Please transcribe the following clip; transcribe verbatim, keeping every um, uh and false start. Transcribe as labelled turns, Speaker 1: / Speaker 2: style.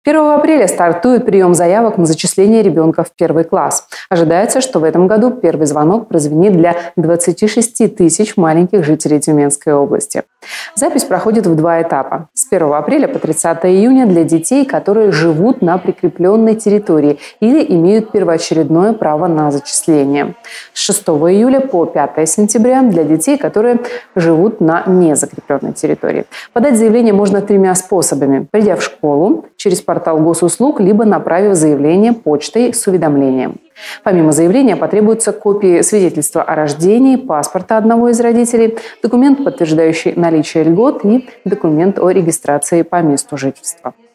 Speaker 1: первого апреля стартует прием заявок на зачисление ребенка в первый класс. Ожидается, что в этом году первый звонок прозвенит для двадцати шести тысяч маленьких жителей Тюменской области. Запись проходит в два этапа. С первого апреля по тридцатое июня для детей, которые живут на прикрепленной территории или имеют первоочередное право на зачисление. С шестого июля по пятое сентября для детей, которые живут на незакрепленной территории. Подать заявление можно тремя способами: придя в школу, через портал госуслуг, либо направив заявление почтой с уведомлением. Помимо заявления потребуются копии свидетельства о рождении, паспорта одного из родителей, документ, подтверждающий наличие льгот, и документ о регистрации по месту жительства.